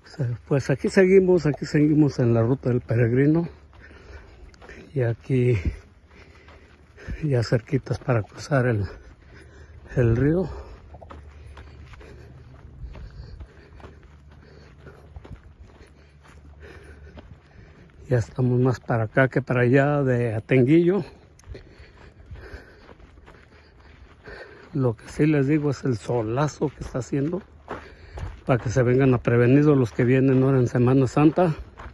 Pues aquí seguimos en la ruta del peregrino. Y aquí ya cerquitas para cruzar el río. Ya estamos más para acá que para allá de Atenguillo. Lo que sí les digo es el solazo que está haciendo, para que se vengan a prevenidos los que vienen ahora en Semana Santa.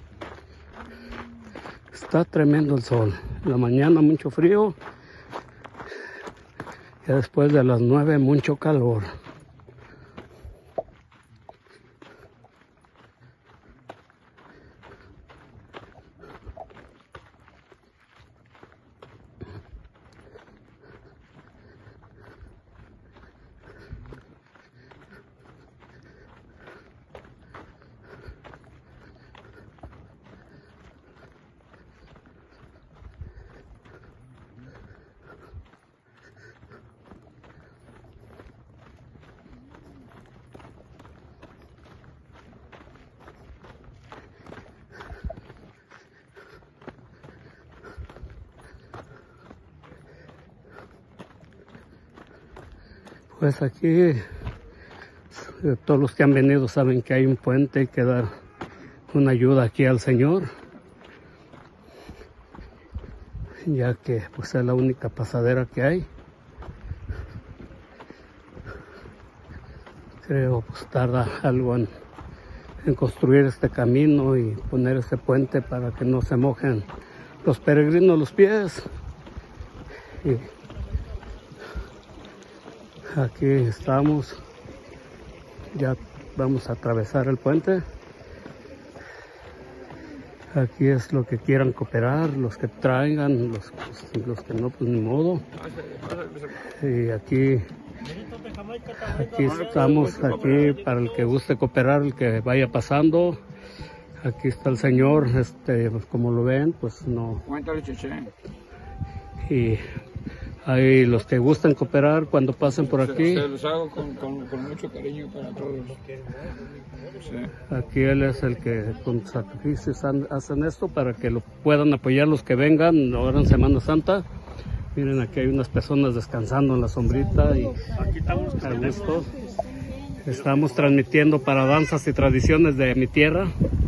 Está tremendo el sol. En la mañana mucho frío. Y después de las 9 mucho calor. Pues aquí todos los que han venido saben que hay un puente, hay que dar una ayuda aquí al Señor, ya que pues es la única pasadera que hay. Creo pues tarda algo en construir este camino y poner este puente para que no se mojen los peregrinos los pies. Y aquí estamos, ya vamos a atravesar el puente. Aquí es lo que quieran cooperar, los que traigan, los que no, pues ni modo. Y aquí estamos, aquí para el que guste cooperar, el que vaya pasando. Aquí está el Señor, pues como lo ven, pues no. Y hay los que gustan cooperar cuando pasen por aquí. Se los hago con mucho cariño para todos. Sí. Aquí él es el que con sacrificios hacen esto para que lo puedan apoyar los que vengan ahora en Semana Santa. Miren, aquí hay unas personas descansando en la sombrita y a gusto. Estamos transmitiendo para danzas y tradiciones de mi tierra.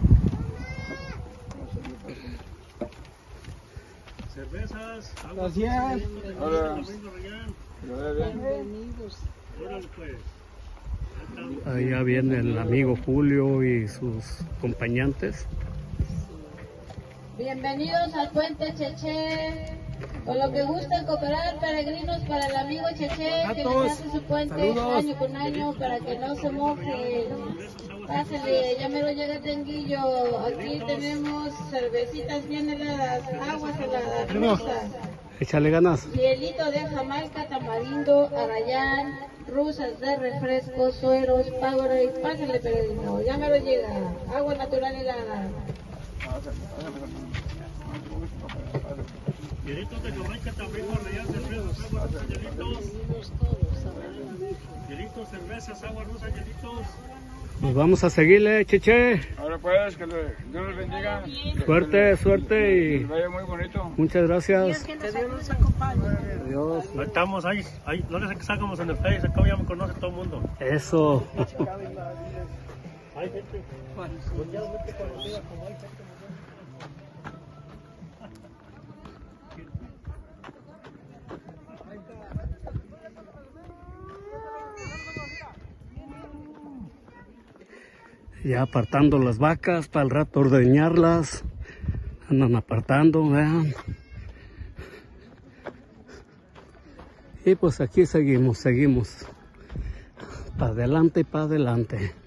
Cervezas, gracias. Hola. Bienvenidos. Allá viene el amigo Julio y sus acompañantes. Bienvenidos al puente Cheche. Con lo que gusten cooperar, peregrinos, para el amigo Cheche, que les hace su puente año con año para que no se mojen. Pásenle, ya me lo llega Tenguillo. Aquí tenemos cervecitas bien heladas, aguas heladas, rusas. Échale ganas. Hielito de Jamaica, tamarindo, arrayán, rusas de refresco, sueros, Powerade. Pásenle, peregrino, ya me lo llega. Agua natural helada. Hielitos de Jamaica también, arrayán, cervezas, agua rusa, hielitos. Hielitos, cervezas, agua rusa, hielitos. Pues vamos a seguirle, Cheche. Ahora pues, que Dios los bendiga. Suerte, suerte y Que vaya muy bonito. muchas gracias. Que Dios los acompañe. Adiós. Ahí estamos, ahí, no les sacamos en el Face, acá ya me conoce todo el mundo. Eso. Hay gente mundialmente conocida como hay gente. Ya apartando las vacas para el rato ordeñarlas. Andan apartando, vean. Y pues aquí seguimos. Para adelante y para adelante.